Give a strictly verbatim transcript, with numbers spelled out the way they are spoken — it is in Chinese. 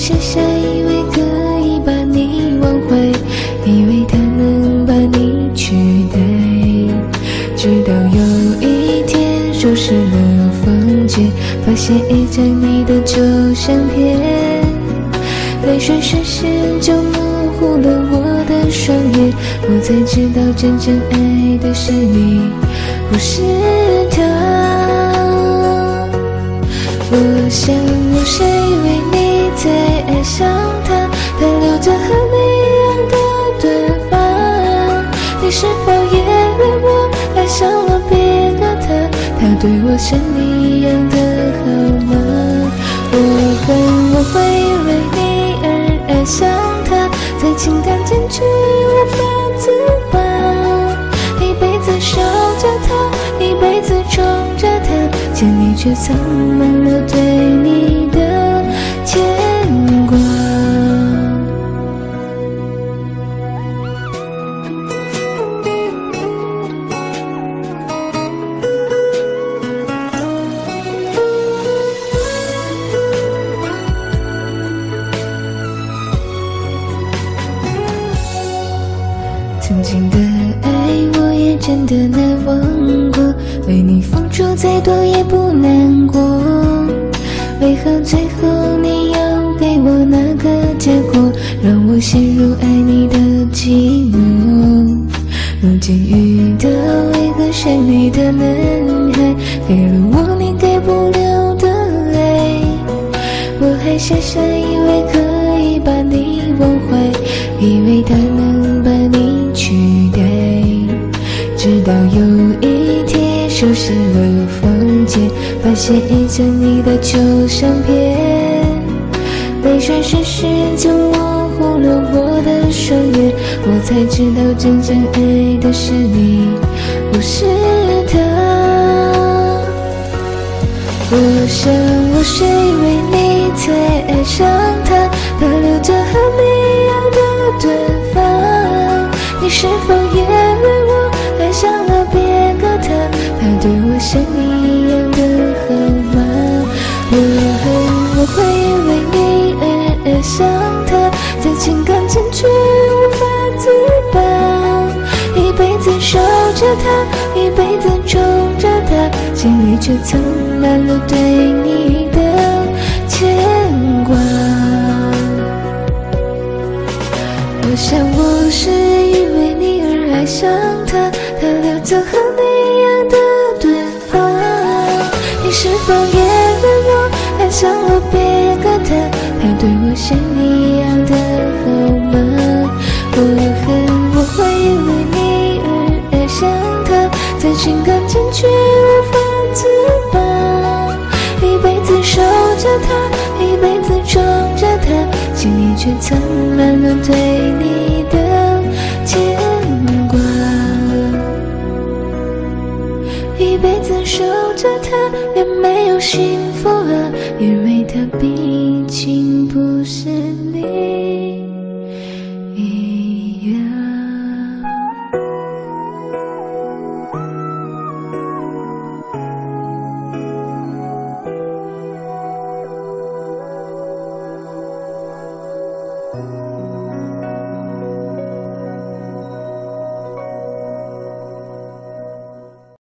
傻傻以为可以把你挽回，以为它能把你取代，直到有一天收拾了房间，发现一张你的旧相片，泪水瞬时就模糊了我的双眼，我才知道真正爱的是你，不是他。我想我是以为你在爱上他，他留着和你一样的短发，你是否也以为我爱上了别个他，他对我像你一样的好吗？我恨我会因为你而爱上他，在情感间却无法自拔，一辈子守着他，一辈子宠着他，见你却藏满了对你的牵挂。曾经的爱我也真的难忘过，为你付出再多也不难过，为何最后你要给我那个结果，让我陷入爱你的寂寞。如今遇到一个是你的男孩，给了我你给不了的爱，我还傻傻以为可以把你忘怀，以为他能把你取代，直到有一天收拾了房间，发现一张你的旧相片，泪水瞬时就模糊了我的双眼，我才知道真正爱的是你，不是他。我想我是以为你才爱上他，他留着和你一样的短发，你是否也以为我爱上了别个他，他对我像你一样的好吗？我恨我会因为你而爱上他，在情感间却无法自拔，一辈子守着他，一辈子宠着他，心里却藏满了对你的牵挂。我想我是因为你而爱上他，他留着和你一样的短发，你是否也以为我爱上了别个他，他对我像你一样的好吗？我恨我会因为你而爱上他，在情感间却无法自拔，一辈子守着他，一辈子宠着他，心里却藏满了对你的牵挂，一辈子守着他，也没有幸福啊，因为他毕竟